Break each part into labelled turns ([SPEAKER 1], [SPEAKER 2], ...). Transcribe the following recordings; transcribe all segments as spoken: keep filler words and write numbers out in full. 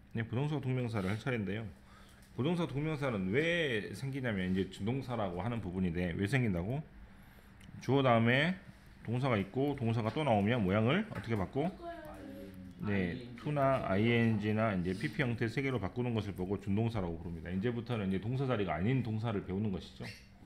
[SPEAKER 1] 네, 부동사 동명사를 할 차례인데요. 부동사 동명사는 왜 생기냐면 이제 준동사라고 하는 부분인데 왜 생긴다고? 주어 다음에 동사가 있고 동사가 또 나오면 모양을 어떻게 바꿔? 네, to나 ing나 이제 pp 형태 세 개로 바꾸는 것을 보고 준동사라고 부릅니다. 이제부터는 이제 동사 자리가 아닌 동사를 배우는 것이죠.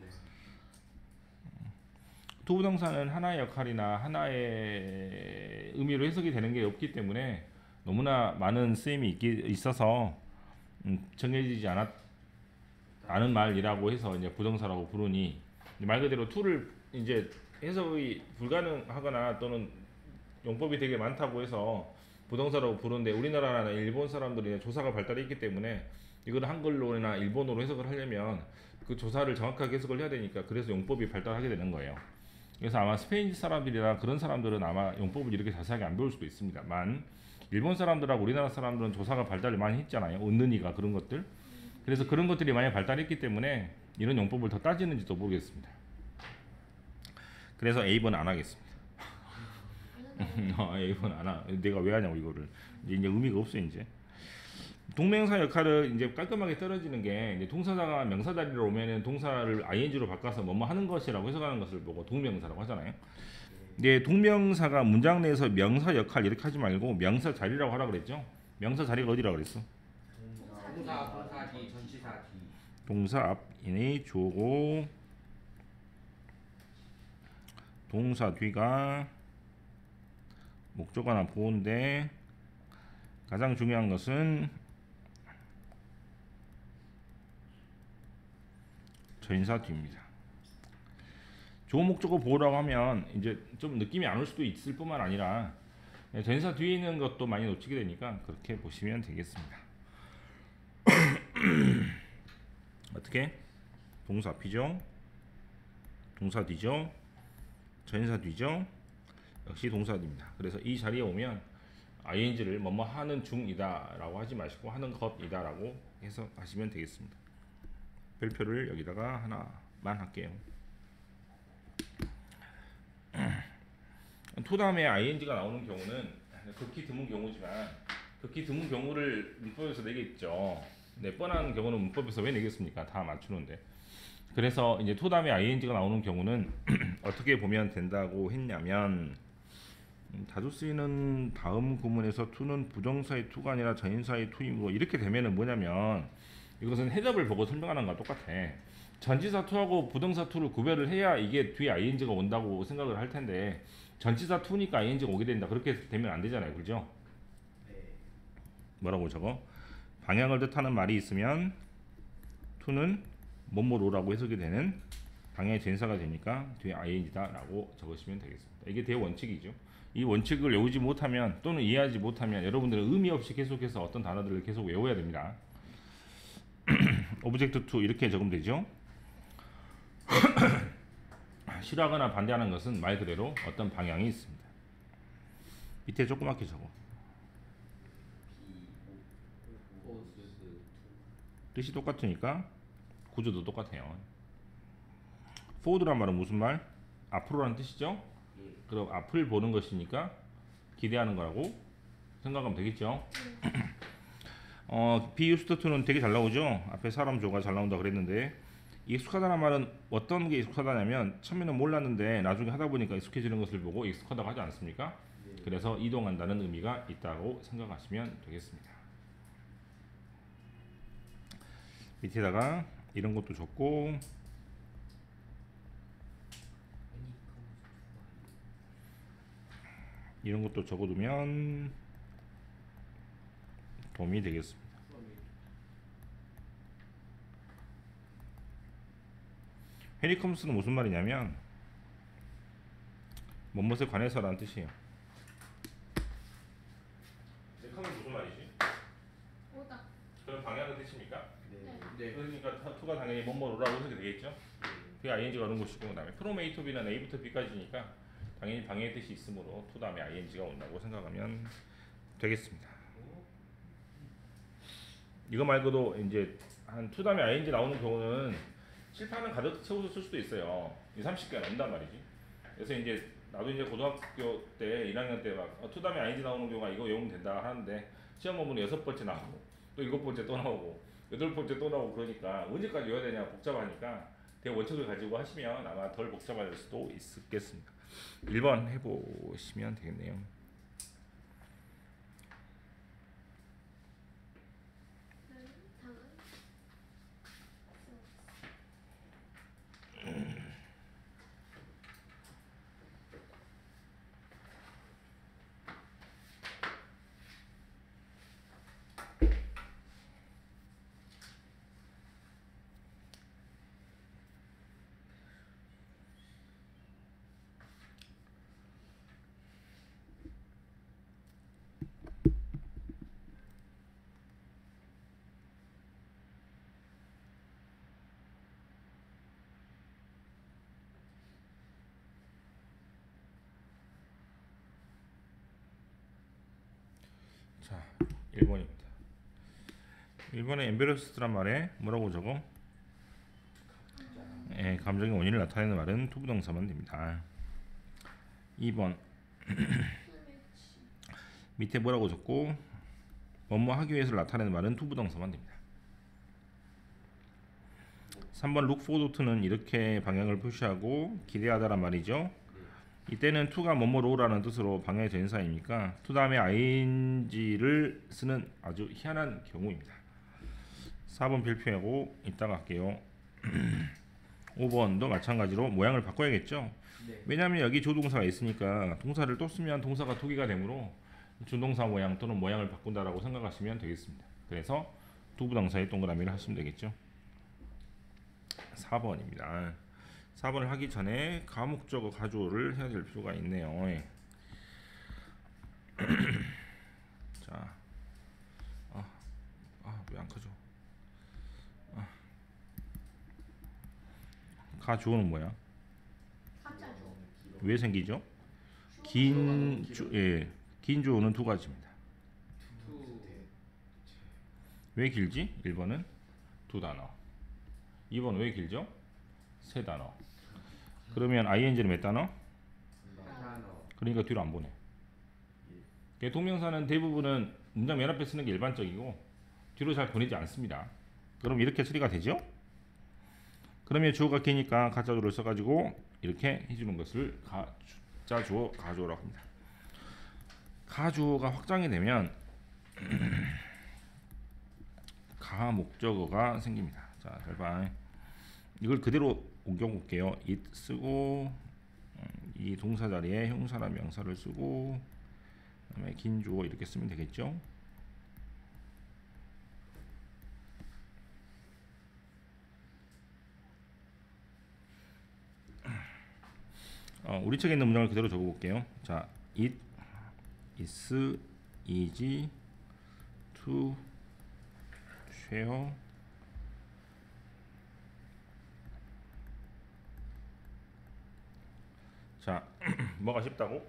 [SPEAKER 1] 투부동사는 하나의 역할이나 하나의 의미로 해석이 되는 게 없기 때문에 너무나 많은 쓰임이 있기, 있어서 음, 정해지지 않았, 않은 말이라고 해서 이제 부동사라고 부르니 말 그대로 to를 이제 해석이 불가능하거나 또는 용법이 되게 많다고 해서 부동사라고 부르는데 우리나라나 일본 사람들이 조사가 발달했기 때문에 이걸 한글로나 일본어로 해석을 하려면 그 조사를 정확하게 해석을 해야 되니까 그래서 용법이 발달하게 되는 거예요. 그래서 아마 스페인 사람들이나 그런 사람들은 아마 용법을 이렇게 자세하게 안 배울 수도 있습니다만 일본 사람들하고 우리나라 사람들은 조사가 발달을 많이 했잖아요. 은는이가 그런 것들. 그래서 그런 것들이 많이 발달했기 때문에 이런 용법을 더 따지는지도 모르겠습니다. 그래서 A번 안 하겠습니다. 어, A번 안 하. 내가 왜 하냐고 이거를. 이제, 이제 의미가 없어 이제. 동명사 역할을 이제 깔끔하게 떨어지는 게 이제 동사자가 명사 자리로 오면은 동사를 ing로 바꿔서 뭐뭐 하는 것이라고 해석하는 것을 보고 동명사라고 하잖아요. 이제 동명사가 문장 내에서 명사 역할 이렇게 하지 말고 명사 자리라고 하라 그랬죠. 명사 자리가 어디라고 그랬어?
[SPEAKER 2] 동사, 동사 뒤, 전치사 뒤.
[SPEAKER 1] 동사 앞인의 주어고 동사 뒤가 목적어나 보어인데 가장 중요한 것은 전사 뒤입니다. 주어 목적어 보어라고 하면 이제 좀 느낌이 안 올 수도 있을 뿐만 아니라 전사 뒤에 있는 것도 많이 놓치게 되니까 그렇게 보시면 되겠습니다. 어떻게? 동사 앞이죠. 동사 뒤죠. 전사 뒤죠. 역시 동사 뒤입니다. 그래서 이 자리에 오면 ing를 뭐뭐 하는 중이다 라고 하지 마시고 하는 것이다 라고 해석하시면 되겠습니다. 별표를 여기다가 하나만 할게요. to 다음에 ing가 나오는 경우는 극히 드문 경우지만 극히 드문 경우를 문법에서 내겠죠. 네, 뻔한 경우는 문법에서 왜 내겠습니까? 다 맞추는데. 그래서 이제 to 다음에 ing가 나오는 경우는 어떻게 보면 된다고 했냐면 음, 자주 쓰이는 다음 구문에서 to는 부정사의 to가 아니라 전인사의 to이고 이렇게 되면은 뭐냐면 이것은 해답을 보고 설명하는 거랑 똑같아. 전치사 to하고 부동사 to를 구별을 해야 이게 뒤에 ing가 온다고 생각을 할 텐데 전치사 to니까 ing가 오게 된다. 그렇게 되면 안 되잖아요. 그죠? 뭐라고 적어? 방향을 뜻하는 말이 있으면 to는 뭐뭐로라고 해석이 되는 방향의 전사가 되니까 뒤에 ing다 라고 적으시면 되겠습니다. 이게 대원칙이죠. 이 원칙을 외우지 못하면 또는 이해하지 못하면 여러분들은 의미 없이 계속해서 어떤 단어들을 계속 외워야 됩니다. 오브젝트 to 이렇게 적으면 되죠. 싫어하거나 반대하는 것은 말 그대로 어떤 방향이 있습니다. 밑에 조그맣게 적어. 뜻이 똑같으니까 구조도 똑같아요. forward란 말은 무슨 말? 앞으로라는 뜻이죠. 그럼 앞을 보는 것이니까 기대하는 거라고 생각하면 되겠죠. 어, be used to는 되게 잘 나오죠. 앞에 사람 조가 잘 나온다 그랬는데 익숙하다는 말은 어떤 게 익숙하다냐면 처음에는 몰랐는데 나중에 하다 보니까 익숙해지는 것을 보고 익숙하다고 하지 않습니까? 그래서 이동한다는 의미가 있다고 생각하시면 되겠습니다. 밑에다가 이런 것도 적고 이런 것도 적어두면 도움이 되겠습니다. 헤리컴스는 무슨 말이냐면 뭐뭇에 관해서라는 뜻이에요. 컴은 무슨 말이지?
[SPEAKER 3] 오다.
[SPEAKER 1] 그런 방향의 뜻입니까?
[SPEAKER 3] 네.
[SPEAKER 2] 네.
[SPEAKER 1] 그러니까 to가 당연히 뭐뭐로라고 해석이 되겠죠. 그게 ing가 오는 것이고 그다음에 from A to B는 A부터 B까지니까 당연히 방향의 뜻이 있으므로 to 다음에 ing가 온다고 생각하면 되겠습니다. 이거 말고도 이제 한 to 다음에 ing 나오는 경우는 칠판을 가득 채워서 쓸 수도 있어요. 이십, 삼십 개가 넘단 말이지. 그래서 이제 나도 이제 고등학교 때 일 학년 때 막 to 다음에 ing 나오는 경우가 이거 외우면 된다 하는데 시험 원문이 여섯 번째 나오고 또 일곱 번째 또 나오고 여덟 번째 또 나오고 그러니까 언제까지 외워야 되냐 복잡하니까 대원칙을 가지고 하시면 아마 덜 복잡할 수도 있겠습니다. 일 번 해보시면 되겠네요. 자, 일 번입니다. 일 번에 embarrassed란 말에 뭐라고 적어? 예, 감정의 원인을 나타내는 말은 투부동사만 됩니다. 이 번 밑에 뭐라고 적고 뭐뭐 하기 위해서 나타내는 말은 투부동사만 됩니다. 삼 번 look forward to는 이렇게 방향을 표시하고 기대하다란 말이죠. 이때는 to가 뭐뭐로라는 뜻으로 방향의 전사이니까 to 다음에 ing를 쓰는 아주 희한한 경우입니다. 사 번 별표하고 이따가 할게요. 오 번도 마찬가지로 모양을 바꿔야겠죠.
[SPEAKER 2] 네.
[SPEAKER 1] 왜냐하면 여기 조동사가 있으니까 동사를 또 쓰면 동사가 두 개가 되므로 준동사 모양 또는 모양을 바꾼다라고 생각하시면 되겠습니다. 그래서 두부동사에 동그라미를 하시면 되겠죠. 사 번입니다. 사 번을 하기 전에 가목적어 가주어를 해야 될 필요가 있네요. 예. 자, 아, 아, 왜 안 커져? 아. 가주어는 뭐야?
[SPEAKER 3] 가짜죠.
[SPEAKER 1] 왜 생기죠? 긴 주, 예, 긴 주어는 두 가지입니다.
[SPEAKER 2] 투.
[SPEAKER 1] 왜 길지? 일 번은 두 단어. 이 번 왜 길죠? 세 단어. 그러면 ing는 몇 단어?
[SPEAKER 2] 단어.
[SPEAKER 1] 그러니까 뒤로 안 보내. 동명사는 대부분은 문장 맨 앞에 쓰는 게 일반적이고 뒤로 잘 보내지 않습니다. 그럼 이렇게 처리가 되죠? 그러면 주어가 기니까 가짜주어를 써가지고 이렇게 해주는 것을 가짜주어, 가주어라고 합니다. 가주어가 확장이 되면 가목적어가 생깁니다. 자, 잘 봐. 이걸 그대로 옮겨볼게요. it 쓰고 이 동사 자리에 형사나 명사를 쓰고 그다음에 긴 주어 이렇게 쓰면 되겠죠. 어, 우리 책에 있는 문장을 그대로 적어볼게요. 자, it is easy to share 자, 뭐가 쉽다고?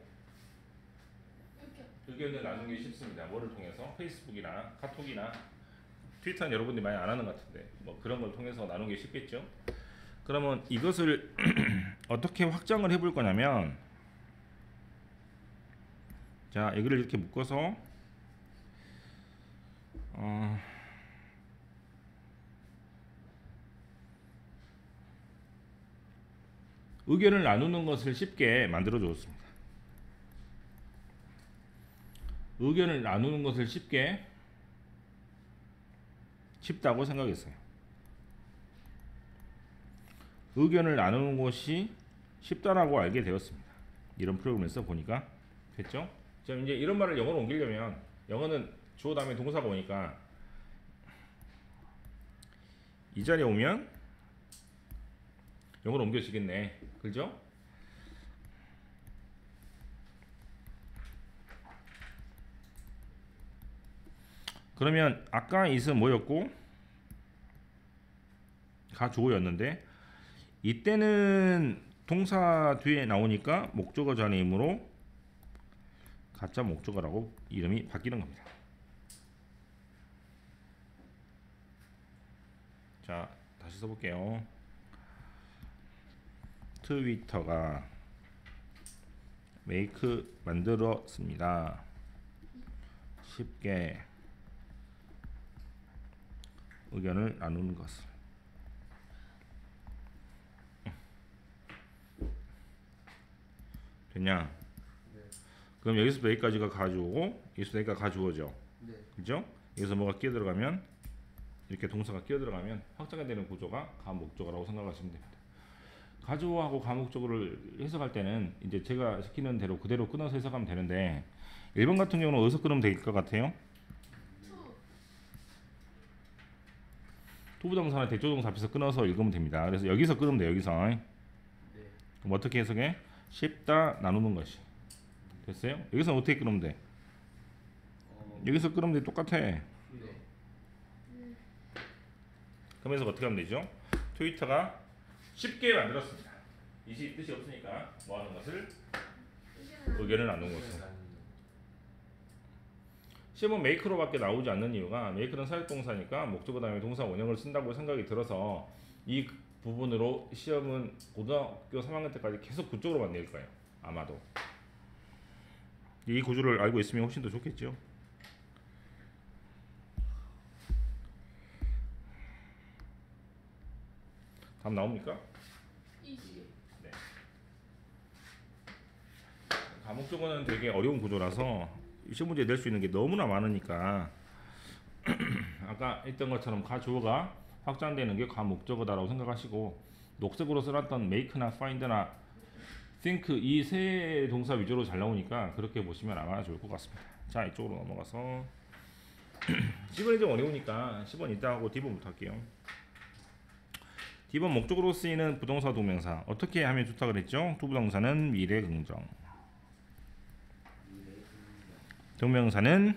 [SPEAKER 1] 의견을 나누기 쉽습니다. 뭐를 통해서? 페이스북이나 카톡이나 트위터는 여러분들이 많이 안 하는 것 같은데 뭐 그런 걸 통해서 나누기 쉽겠죠? 그러면 이것을 어떻게 확장을 해볼 거냐면 자, 여기를 이렇게 묶어서 어, 의견을 나누는 것을 쉽게 만들어 주었습니다. 의견을 나누는 것을 쉽게 쉽다고 생각했어요. 의견을 나누는 것이 쉽다라고 알게 되었습니다. 이런 프로그램을 써 보니까 됐죠? 자, 이제 이런 말을 영어로 옮기려면 영어는 주어 다음에 동사가 오니까 이 자리에 오면 영어로 옮겨지겠네. 그죠? 그러면 아까 it은 뭐였고 가주어였는데 이때는 동사 뒤에 나오니까 목적어 전이므로 가짜 목적어라고 이름이 바뀌는 겁니다. 자, 다시 써볼게요. 트위터가 메이크 만들었습니다. 쉽게 의견을 나누는 것을. 됐냐?
[SPEAKER 2] 네.
[SPEAKER 1] 그럼 여기서부터 여기까지가 가주어고 여기서부터 여기까지 가주어죠.
[SPEAKER 2] 네.
[SPEAKER 1] 그죠? 여기서 뭐가 끼어 들어가면 이렇게 동사가 끼어 들어가면 확장이 되는 구조가 가목적어라고 생각하시면 됩니다. 가주어하고 가목적어를 해석할 때는 이제 제가 시키는 대로 그대로 끊어서 해석하면 되는데 일 번 같은 경우는 어디서 끊으면 될 것 같아요?
[SPEAKER 3] 투.
[SPEAKER 1] 투부정사나 대조동사 앞에서 끊어서 읽으면 됩니다. 그래서 여기서 끊으면 돼요. 여기서.
[SPEAKER 2] 네.
[SPEAKER 1] 그럼 어떻게 해석해? 씹다 나누는 것이. 됐어요? 여기서 어떻게 끊으면 돼?
[SPEAKER 2] 어,
[SPEAKER 1] 여기서 끊으면 돼. 똑같아.
[SPEAKER 2] 네.
[SPEAKER 1] 그러면서 어떻게 하면 되죠? 트위터가 쉽게 만들었습니다. 이 뜻이 없으니까 뭐 하는 것을? 의견을 나누는 것을. 시험은 메이크로밖에 나오지 않는 이유가 메이크는 사역동사니까 목적어 다음에 동사 원형을 쓴다고 생각이 들어서 이 부분으로 시험은 고등학교 삼 학년 때까지 계속 그쪽으로만 낼 거예요. 아마도. 이 구조를 알고 있으면 훨씬 더 좋겠죠. 답 나옵니까?
[SPEAKER 3] 이십.
[SPEAKER 1] 네. 과목적어는 되게 어려운 구조라서 시험 문제 낼 수 있는 게 너무나 많으니까 아까 했던 것처럼 가주어가 확장되는 게 과목적어다라고 생각하시고 녹색으로 써놨던 make나 find나 think 이 세 동사 위주로 잘 나오니까 그렇게 보시면 아마 좋을 것 같습니다. 자, 이쪽으로 넘어가서 십 번이 좀 어려우니까 십 번 이따 하고 디 번부터 할게요. 디 번 목적으로 쓰이는 부동사 동명사 어떻게 하면 좋다 그랬죠? 투부동사는 미래 긍정, 동명사는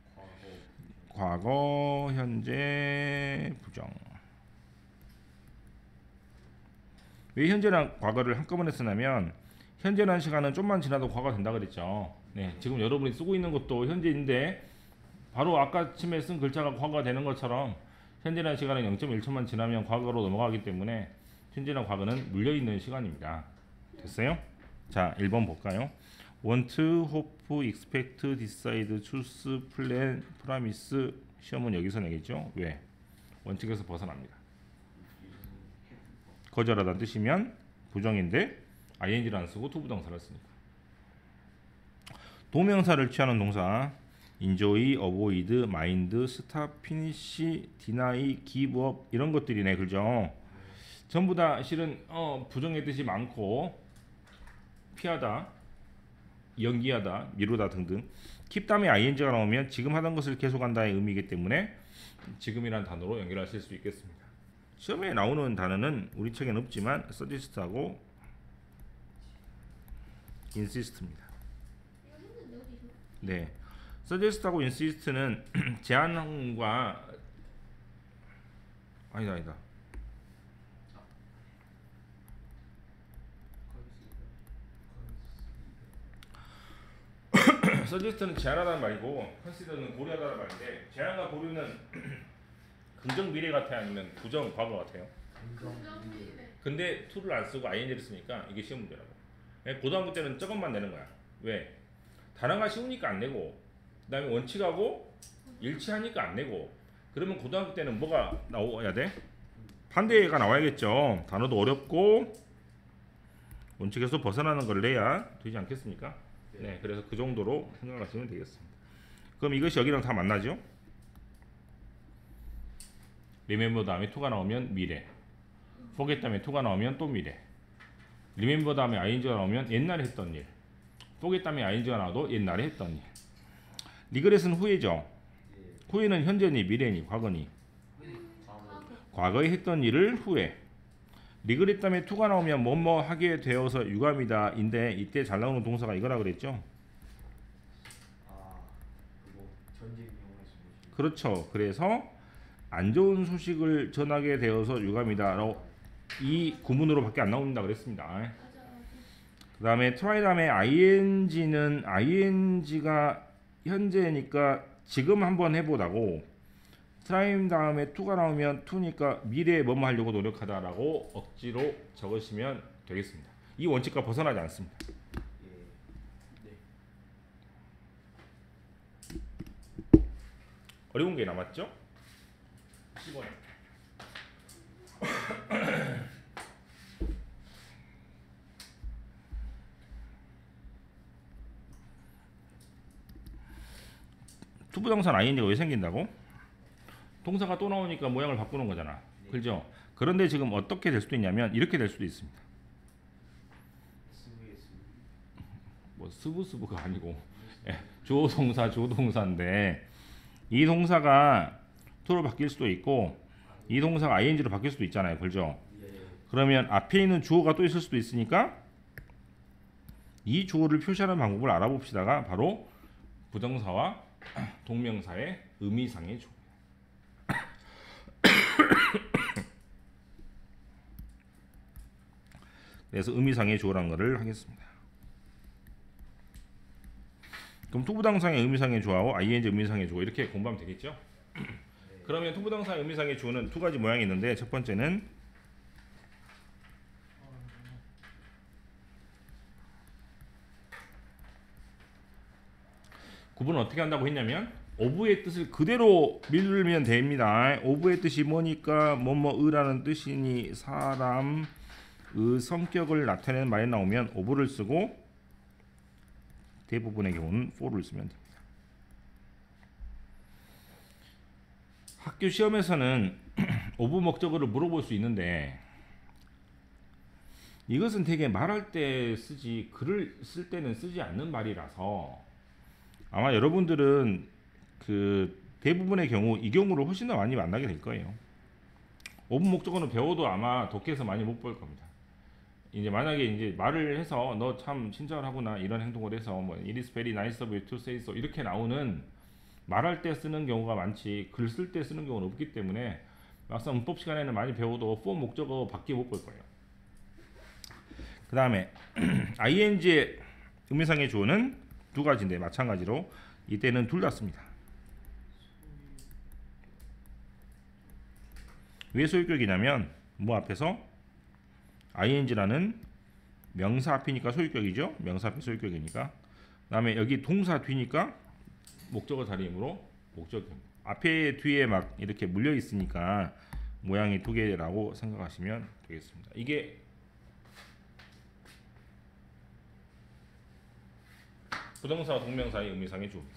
[SPEAKER 1] 과거, 현재, 부정. 왜 현재랑 과거를 한꺼번에 쓰냐면 현재라는 시간은 좀만 지나도 과거가 된다 그랬죠. 네, 지금 여러분이 쓰고 있는 것도 현재인데 바로 아까쯤에 쓴 글자가 과거가 되는 것처럼 현재라는 시간은 영 점 일 초만 지나면 과거로 넘어가기 때문에 현재랑 과거는 물려있는 시간입니다. 됐어요? 자, 일 번 볼까요? want, hope, expect, decide, choose, plan, promise. 시험은 여기서 내겠죠? 왜? 원칙에서 벗어납니다. 거절하다는 뜻이면 부정인데 아이엔지를 안 쓰고 투부동사를 쓰니까. 동명사를 취하는 동사 enjoy, avoid, mind, stop, finish, deny, give up 이런 것들이네. 그죠? 전부 다 실은 어, 부정의 뜻이 많고 피하다, 연기하다, 미루다 등등. keep 다음에 ing가 나오면 지금 하던 것을 계속한다의 의미이기 때문에 지금이라는 단어로 연결하실 수 있겠습니다. 시험에 나오는 단어는 우리 책에는 없지만 suggest하고 insist입니다.
[SPEAKER 3] 이거 했는데 어디서?
[SPEAKER 1] 네, suggest하고 insist는 제안과 아니다 아니다. suggest는 제안하다는 말이고 consider는 고려하다는 말인데 제안과 고려는 긍정 미래 같아요? 아니면 부정 과거 같아요?
[SPEAKER 3] 긍정미래.
[SPEAKER 1] 근데 to를 안 쓰고 ing를 쓰니까 이게 시험 문제라고. 고등학교 때는 저것만 내는 거야. 왜? 단어가 쉬우니까 안 내고 그 다음에 원칙하고 일치하니까 안 내고 그러면 고등학교 때는 뭐가 나와야 돼? 반대가 나와야겠죠. 단어도 어렵고 원칙에서 벗어나는 걸 내야 되지 않겠습니까? 네, 그래서 그 정도로 생각하시면 되겠습니다. 그럼 이것이 여기랑 다 만나죠? remember 다음에 to가 나오면 미래, forget 다음에 to가 나오면 또 미래, remember 다음에 ing가 나오면 옛날에 했던 일, forget 다음에 ing가 나와도 옛날에 했던 일. regret은 후회죠. 후회는 현재니 미래니 과거니? 과거에 했던 일을 후회. regret 다음에 to가 나오면 뭐뭐 하게 되어서 유감이다 인데 이때 잘 나오는 동사가 이거라 그랬죠.
[SPEAKER 2] 아, 그거 전직 이용해서 보시면
[SPEAKER 1] 그렇죠. 그래서 안 좋은 소식을 전하게 되어서 유감이다라고 이 구문으로밖에 안 나온다 그랬습니다.
[SPEAKER 3] 맞아 맞아.
[SPEAKER 1] 그 다음에 try 다음에 ing는 ing가 현재니까 지금 한번 해보라고 try 다음에 to가 나오면 to니까 미래에 뭐뭐 하려고 노력하다라고 억지로 적으시면 되겠습니다. 이 원칙과 벗어나지 않습니다.
[SPEAKER 2] 예. 네.
[SPEAKER 1] 어려운 게 남았죠? 십오 년. 투부정사는 아이엔지가 왜 생긴다고? 동사가 또 나오니까 모양을 바꾸는 거잖아. 그죠? 그런데 지금 어떻게 될 수도 있냐면 이렇게 될 수도 있습니다.
[SPEAKER 2] 스브의 스브.
[SPEAKER 1] 뭐 스브스브가 아니고 예, 조동사 조동사인데 이 동사가 to로 바뀔 수도 있고 이 동사가 아이엔지로 바뀔 수도 있잖아요. 그죠?
[SPEAKER 2] 예.
[SPEAKER 1] 그러면 앞에 있는 주어가 또 있을 수도 있으니까 이 주어를 표시하는 방법을 알아봅시다가 바로 부정사와 동명사의 의미상의 조. 그래서 의미상의 조라는 것을 하겠습니다. 그럼 투부정사의 의미상의 조하고 아이엔지 의미상의 조 이렇게 공부하면 되겠죠? 그러면 투부정사의 의미상의 조는 두 가지 모양이 있는데 첫 번째는 구분을 어떻게 한다고 했냐면 오브의 뜻을 그대로 밀면 됩니다. 오브의 뜻이 뭐니까 뭐뭐의라는 뜻이니 사람의 성격을 나타내는 말이 나오면 오브를 쓰고 대부분의 경우는 for를 쓰면 됩니다. 학교 시험에서는 오브 목적어를 물어볼 수 있는데 이것은 되게 말할 때 쓰지 글을 쓸 때는 쓰지 않는 말이라서 아마 여러분들은 그 대부분의 경우 이 경우를 훨씬 더 많이 만나게 될 거예요. 오브 목적어는 배워도 아마 독해에서 많이 못 볼 겁니다. 이제 만약에 이제 말을 해서 너 참 친절하구나 이런 행동을 해서 뭐 it is very nice of you to say so 이렇게 나오는 말할 때 쓰는 경우가 많지 글 쓸 때 쓰는 경우는 없기 때문에 막상 문법 시간에는 많이 배워도 for 목적어 밖에 못 볼 거예요. 그 다음에 아이엔지의 의미상의 주어는 두 가지인데 마찬가지로 이때는 둘 다 씁니다. 왜 소유격이냐면 뭐 앞에서 아이엔지라는 명사 앞이니까 소유격이죠. 명사 앞이 소유격이니까. 그 다음에 여기 동사 뒤니까 목적어 자리이므로 목적격. 앞에 뒤에 막 이렇게 물려 있으니까 모양이 두 개라고 생각하시면 되겠습니다. 이게 부정사와 동명사의 의미상의 조입니다.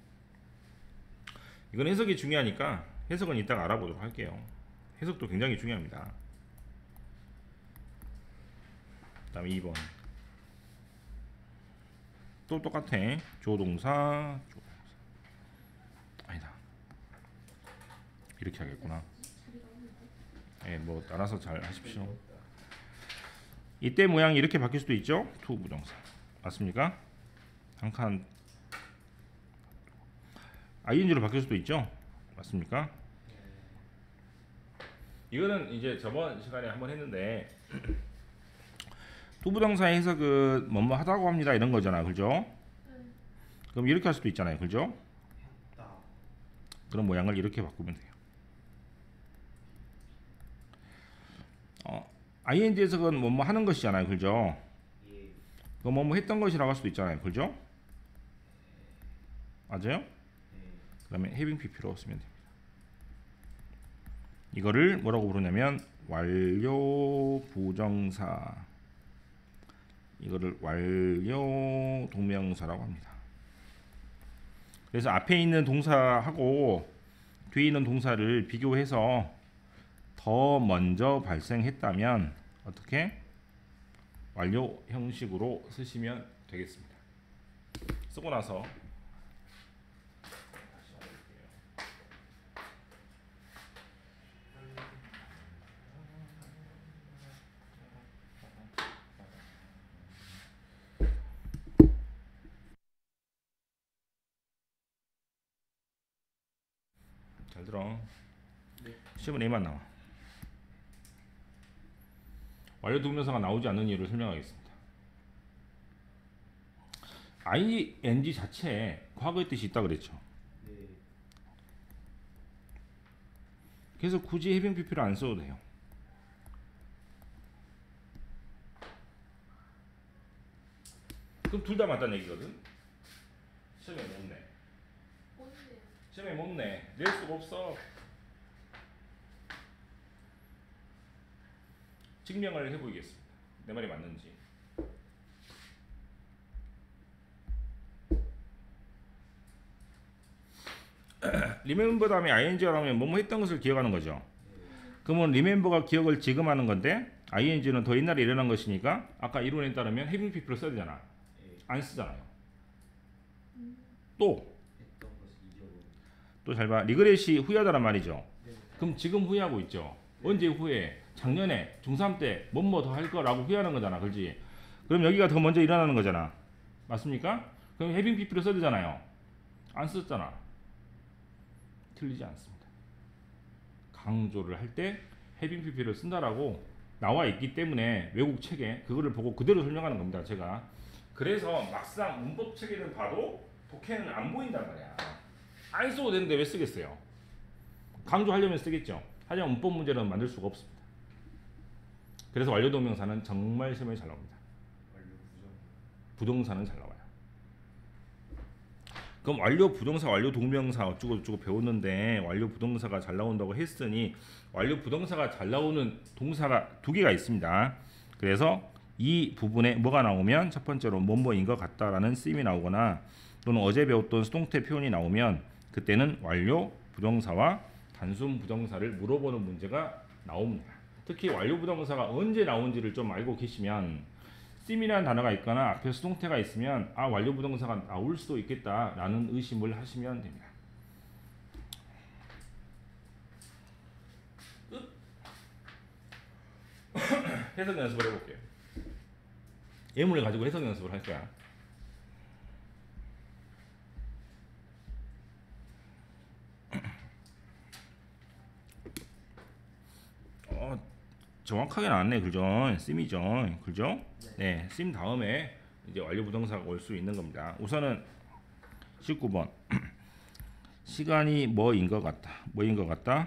[SPEAKER 1] 이건 해석이 중요하니까 해석은 이따가 알아보도록 할게요. 해석도 굉장히 중요합니다. 그 다음에 이 번 또 똑같아. 조동사 조동사 아니다 이렇게 하겠구나. 예, 뭐 알아서 잘 하십시오. 이때 모양이 이렇게 바뀔 수도 있죠. 투 부정사 맞습니까? 한 칸 아이엔지로 바뀔 수도 있죠. 맞습니까? 이거는 이제 저번 시간에 한번 했는데 투부정사의 해석은 뭐뭐 하다고 합니다 이런 거잖아. 그죠?
[SPEAKER 3] 응.
[SPEAKER 1] 그럼 이렇게 할 수도 있잖아요. 그죠?
[SPEAKER 2] 했다.
[SPEAKER 1] 그런 모양을 이렇게 바꾸면 돼요. 어, 아이엔지 해석은 뭐뭐 하는 것이잖아요. 그죠?
[SPEAKER 2] 예.
[SPEAKER 1] 그 뭐뭐 했던 것이라고 할 수도 있잖아요. 그죠? 맞아요?
[SPEAKER 2] 예.
[SPEAKER 1] 그다음에 having pp로 쓰면 됩니다. 이거를 뭐라고 부르냐면 완료 부정사, 이거를 완료 동명사라고 합니다. 그래서 앞에 있는 동사하고 뒤에 있는 동사를 비교해서 더 먼저 발생했다면 어떻게 완료 형식으로 쓰시면 되겠습니다. 쓰고 나서 다시 해볼게요. 잘 들어.
[SPEAKER 2] 네.
[SPEAKER 1] 시험은 A만 나와. 완료 동명사가 나오지 않는 이유를 설명하겠습니다. 아이엔지 자체에 과거의 뜻이 있다 그랬죠.
[SPEAKER 2] 네.
[SPEAKER 1] 그래서 굳이 having pp를 안 써도 돼요. 그럼 둘 다 맞다는 얘기거든. 시험에 못 내.
[SPEAKER 3] 뭔데?
[SPEAKER 1] 시험에 못 내. 낼 수가 없어. 증명을 해보겠습니다. 내 말이 맞는지. 리멤버 다음에 아이엔지가 나오면 뭐뭐 했던 것을 기억하는 거죠. 그러면 리멤버가 기억을 지금 하는 건데 아이엔지는 더 옛날에 일어난 것이니까 아까 이론에 따르면 having people을 써야 되잖아.
[SPEAKER 2] 예.
[SPEAKER 1] 안 쓰잖아요. 또
[SPEAKER 2] 했던 것을 잊어버리고.
[SPEAKER 1] 또 잘 봐. 리그렛이 후회하다란 말이죠.
[SPEAKER 2] 네.
[SPEAKER 1] 그럼 지금 후회하고 있죠. 언제 후회? 작년에 중삼 때 뭐뭐 더 할 거라고 후회하는 거잖아. 그렇지? 그럼 여기가 더 먼저 일어나는 거잖아. 맞습니까? 그럼 having people을 써야 되잖아요. 안 썼잖아. 틀리지 않습니다. 강조를 할 때 having pp를 쓴다라고 나와 있기 때문에 외국 책에 그거를 보고 그대로 설명하는 겁니다. 제가. 그래서 막상 문법 책에는 봐도 독해는 안 보인단 말이야. 안 써도 되는데 왜 쓰겠어요? 강조하려면 쓰겠죠. 하지만 문법 문제는 만들 수가 없습니다. 그래서 완료 동명사는 정말 시험에 잘 나옵니다.
[SPEAKER 2] 완료 부정.
[SPEAKER 1] 부동사는 잘 나와요. 그럼 완료 부동사, 완료 동명사 어쩌고 저쩌고 배웠는데 완료 부동사가 잘 나온다고 했으니 완료 부동사가 잘 나오는 동사가 두 개가 있습니다. 그래서 이 부분에 뭐가 나오면 첫 번째로 뭐뭐인 것 같다라는 쓰임이 나오거나 또는 어제 배웠던 수동태 표현이 나오면 그때는 완료 부동사와 단순 부동사를 물어보는 문제가 나옵니다. 특히 완료 부동사가 언제 나온지를 좀 알고 계시면 씀이라는 단어가 있거나 앞에 수동태가 있으면 아 완료 부동사가 나올 수도 있겠다라는 의심을 하시면 됩니다. 끝. 해석 연습을 해볼게요. 예문을 가지고 해석 연습을 할 거야. 어, 정확하게 나왔네, 그죠? 씀이죠, 그죠? 네, 씀 다음에 이제 완료 부동사가 올 수 있는 겁니다. 우선은 십구 번 시간이 뭐인 것 같다. 뭐인 것 같다?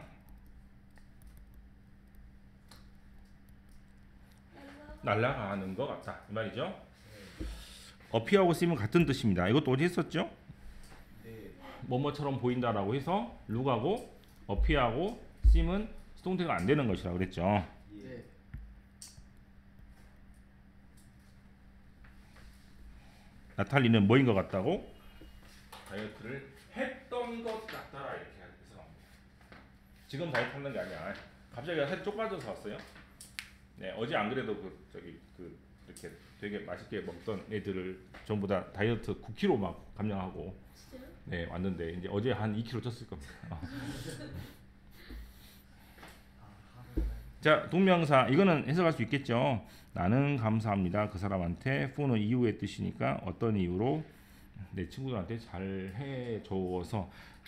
[SPEAKER 1] 날아가는 것 같다. 이 말이죠. 어피하고 씀은 같은 뜻입니다. 이것도 어디 했었죠?
[SPEAKER 2] 네.
[SPEAKER 1] 뭐뭐처럼 보인다라고 해서 룩하고 어피하고 씀은 수동태가 안 되는 것이라고 그랬죠.
[SPEAKER 2] 예.
[SPEAKER 1] 나탈리는 뭐인 것 같다고? 다이어트를 했던 것 같다라 이렇게 해서 나옵니다. 지금 다이어트 하는 게 아니야. 갑자기 살 쪽 빠져서 왔어요. 네, 어제 안 그래도 그 저기 그 이렇게 되게 맛있게 먹던 애들을 전부 다 다이어트 구 킬로그램 막 감량하고
[SPEAKER 3] 진짜요?
[SPEAKER 1] 네 왔는데 이제 어제 한 이 킬로그램 쪘을 겁니다. 어.
[SPEAKER 2] 아, 하루.
[SPEAKER 1] 자, 동명사 이거는 해석할 수 있겠죠. 나는 감사합니다. 그 사람한테 for는 이유의 뜻이니까 어떤 이유로 내 친구들한테 잘 해줘서.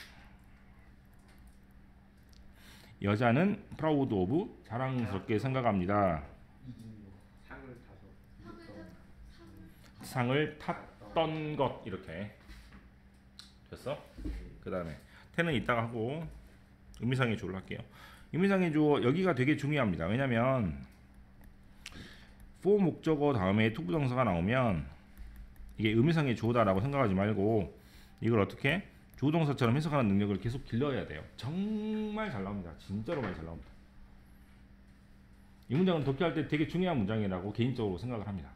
[SPEAKER 1] 여자는 proud of 자랑스럽게 생각합니다.
[SPEAKER 2] 이긴 거. 상을 타서.
[SPEAKER 3] 상을
[SPEAKER 2] 이겼던.
[SPEAKER 3] 타-
[SPEAKER 1] 상을 탔던 것 이렇게 됐어? 그 다음에 태는 이따가 하고 의미상의 주어를 할게요. 의미상의 주어 여기가 되게 중요합니다. 왜냐면 for 목적어 다음에 to 부정사가 나오면 이게 의미상의 주어다라고 생각하지 말고 이걸 어떻게 주어동사처럼 해석하는 능력을 계속 길러야 돼요. 정말 잘 나옵니다. 진짜로 많이 잘 나옵니다. 이 문장은 독해할 때 되게 중요한 문장이라고 개인적으로 생각을 합니다.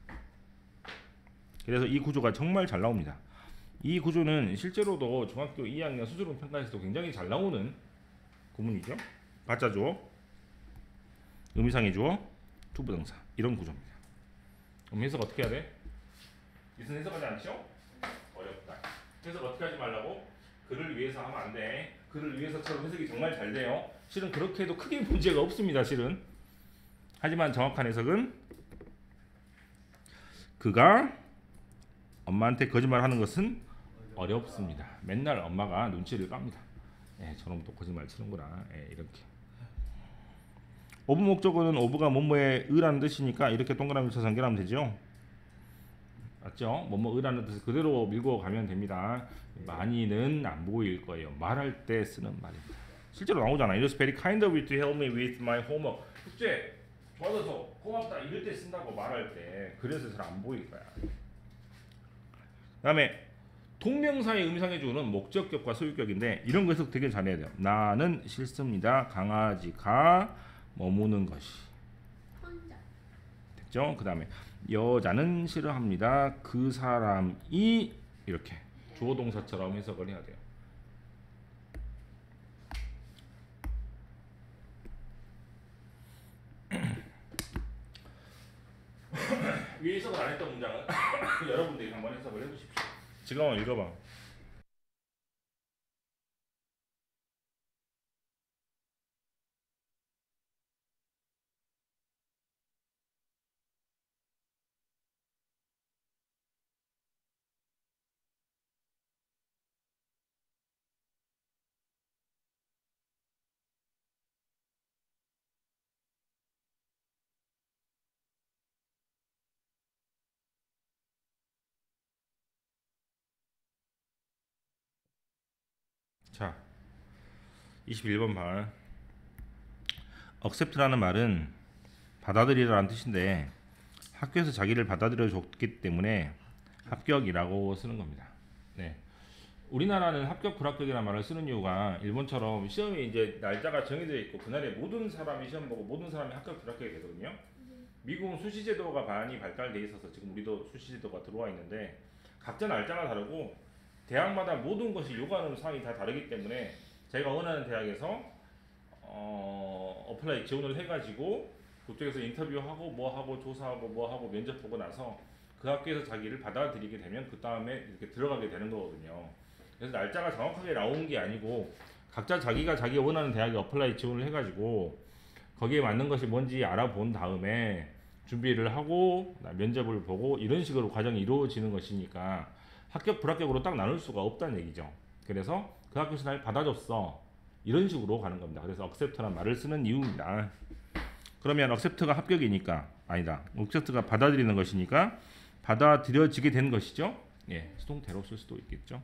[SPEAKER 1] 그래서 이 구조가 정말 잘 나옵니다. 이 구조는 실제로도 중학교 이 학년 수준론 평가에서도 굉장히 잘 나오는 구문이죠. 가짜 주어, 의미상의 주어, to 부정사 이런 구조입니다. 그럼 해석 어떻게 해야 돼? 이것은 해석하지 않죠? 어렵다. 해석 어떻게 하지 말라고? 글을 위해서 하면 안 돼. 글을 위해서처럼 해석이 정말 잘 돼요. 실은 그렇게 해도 크게 문제가 없습니다. 실은. 하지만 정확한 해석은 그가 엄마한테 거짓말하는 것은 어렵습니다. 맨날 엄마가 눈치를 깝니다. 예, 저놈 또 거짓말 치는구나. 예, 이렇게. 오브 목적어는 오브가 뭐뭐의 의라는 뜻이니까 이렇게 동그라미 쳐서 연결하면 되죠. 맞죠? 뭐뭐 의라는 뜻을 그대로 밀고 가면 됩니다. 많이는 안 보일 거예요. 말할 때 쓰는 말입니다. 실제로 나오잖아. It was very kind of you to help me with my homework. 숙제 도와줘서 고맙다 이럴 때 쓴다고 말할 때. 그래서 잘 안 보일 거야. 그다음에 동명사의 의미상의 주어는 목적격과 소유격인데 이런 거 해석 되게 잘해야 돼요. 나는 싫습니다. 강아지가 머무는 것이.
[SPEAKER 3] 혼-
[SPEAKER 1] 되겠죠. 그 다음에 여자는 싫어합니다. 그 사람이 이렇게 주어 동사처럼 해석을 해야 돼요. 위에 해석을 안 했던 문장은 여러분들이 한번 해석을 해보십시오. 지금 한번 읽어봐. 자, 이십일 번 말. accept라는 말은 받아들이라는 뜻인데 학교에서 자기를 받아들여 줬기 때문에 합격이라고 쓰는 겁니다. 네. 우리나라는 합격 불합격이라는 말을 쓰는 이유가 일본처럼 시험이 이제 날짜가 정해져 있고 그날에 모든 사람이 시험 보고 모든 사람이 합격 불합격이 되거든요. 미국은 수시 제도가 많이 발달돼 있어서 지금 우리도 수시 제도가 들어와 있는데 각자 날짜가 다르고 대학마다 모든 것이 요구하는 사항이 다 다르기 때문에 자기가 원하는 대학에서 어, 어플라이 지원을 해가지고 그쪽에서 인터뷰하고 뭐하고 조사하고 뭐하고 면접보고 나서 그 학교에서 자기를 받아들이게 되면 그 다음에 이렇게 들어가게 되는 거거든요. 그래서 날짜가 정확하게 나온 게 아니고 각자 자기가 자기 원하는 대학에 어플라이 지원을 해가지고 거기에 맞는 것이 뭔지 알아본 다음에 준비를 하고 면접을 보고 이런 식으로 과정이 이루어지는 것이니까 합격 불합격으로 딱 나눌 수가 없다는 얘기죠. 그래서 그 학교에서 날 받아줬어 이런 식으로 가는 겁니다. 그래서 accept라는 말을 쓰는 이유입니다. 그러면 accept가 합격이니까 아니다. accept가 받아들이는 것이니까 받아들여지게 된 것이죠. 예, 수동태로 쓸 수도 있겠죠.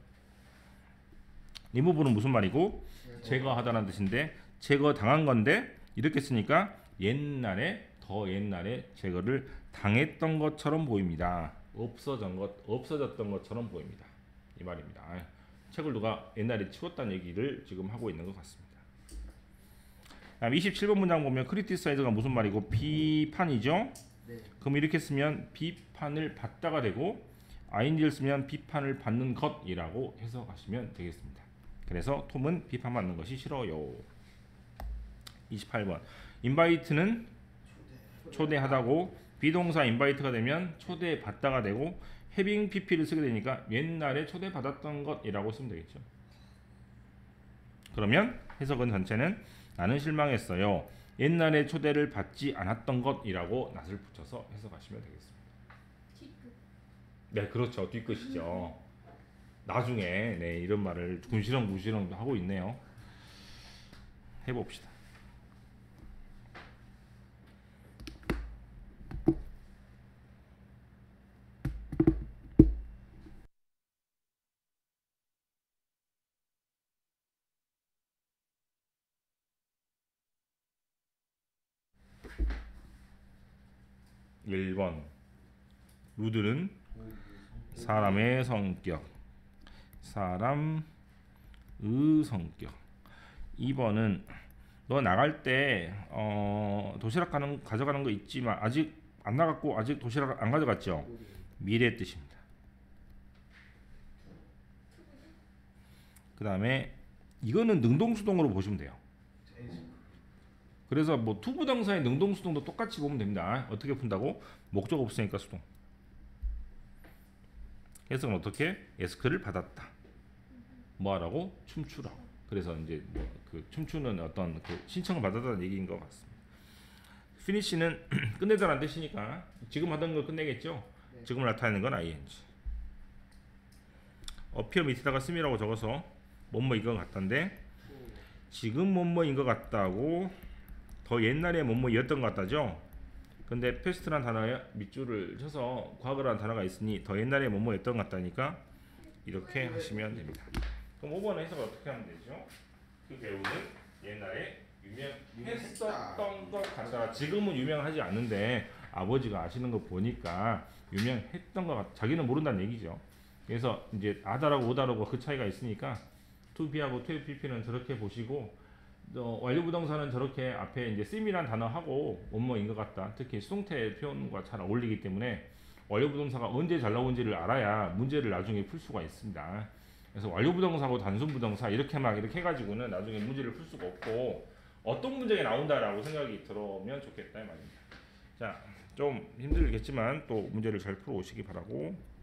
[SPEAKER 1] 이 부분은 무슨 말이고 제거하다는 뜻인데 제거 당한 건데 이렇게 쓰니까 옛날에 더 옛날에 제거를 당했던 것처럼 보입니다. 없어진 것 없어졌던 것처럼 보입니다. 이 말입니다. 책을 누가 옛날에 치웠다는 얘기를 지금 하고 있는 것 같습니다. 다음 이십칠 번 문장 보면 criticize가 무슨 말이고 비판이죠.
[SPEAKER 2] 네.
[SPEAKER 1] 그럼 이렇게 쓰면 비판을 받다가 되고 ing를 쓰면 비판을 받는 것이라고 해석하시면 되겠습니다. 그래서 톰은 비판받는 것이 싫어요. 이십팔 번 invite는 초대하다고 비동사 invite가 되면 초대받다가 되고 having pp를 쓰게 되니까 옛날에 초대받았던 것이라고 쓰면 되겠죠. 그러면 해석은 전체는 나는 실망했어요. 옛날에 초대를 받지 않았던 것이라고 낫을 붙여서 해석하시면 되겠습니다.
[SPEAKER 3] 뒷끝.
[SPEAKER 1] 네, 그렇죠. 뒤끝이죠. 나중에 네, 이런 말을 군시렁 군시렁 하고 있네요. 해봅시다. 일 번 루드는 사람의 성격 사람의 성격. 이 번은 너 나갈 때 어, 도시락 가는, 가져가는 거 있지만 아직 안 나갔고 아직 도시락 안 가져갔죠. 미래 뜻입니다. 그 다음에 이거는 능동수동으로 보시면 돼요. 그래서 뭐 투부정사의 능동수동도 똑같이 보면 됩니다. 어떻게 푼다고? 목적 없으니까 수동. 해석은 어떻게? 에스크를 받았다. 뭐하라고? 춤추라. 그래서 이제 그 춤추는 어떤 그 신청을 받았다는 얘기인 것 같습니다. 피니시는 끝내다라는 뜻이니까 지금 하던 걸 끝내겠죠.
[SPEAKER 2] 네.
[SPEAKER 1] 지금을 나타내는 건 ing. 어피어 밑에다가 씀이라고 적어서 뭐뭐인 것 같던데 지금 뭐뭐인 것 같다고 더 옛날에 뭐뭐였던 것 같다죠. 근데 패스트란 단어에 밑줄을 쳐서 과거라는 단어가 있으니 더 옛날에 뭐뭐였던 것 같다니까 이렇게 하시면 됩니다. 그럼 오 번은 해석을 어떻게 하면 되죠? 그 배우는 옛날에 유명했었던 것 같다. 지금은 유명하지 않은데 아버지가 아시는 거 보니까 유명했던 것 같다. 자기는 모른다는 얘기죠. 그래서 이제 아다라고 오다라고 그 차이가 있으니까 투비하고 투에피피는 저렇게 보시고 어, 완료부동사는 저렇게 앞에 이제 씀이란 단어하고 원모인 것 같다. 특히 수동태 표현과 잘 어울리기 때문에 완료부동사가 언제 잘 나온지를 알아야 문제를 나중에 풀 수가 있습니다. 그래서 완료부동사하고 단순부동사 이렇게 막 이렇게 해가지고는 나중에 문제를 풀 수가 없고 어떤 문제가 나온다라고 생각이 들으면 좋겠다 이 말입니다. 자, 좀 힘들겠지만 또 문제를 잘 풀어 오시기 바라고.